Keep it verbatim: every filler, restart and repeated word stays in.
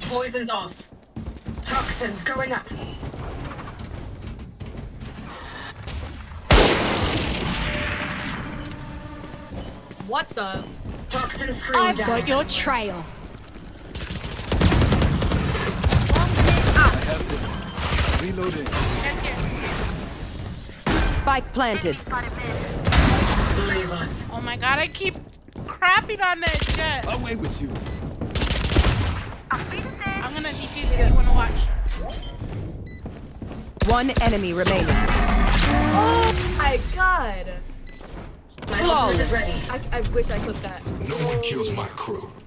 Poison's off. Toxins going up. What the? Toxin screen I've down. got your trail. I have them. Reloading. That's here. Spike planted. Leave us. Oh my god, I keep crapping on that jet. Away with you. I'm gonna defuse if you wanna watch. One enemy remaining. Oh my god. My ultimate is ready. I, I wish I clipped that. No one kills my crew.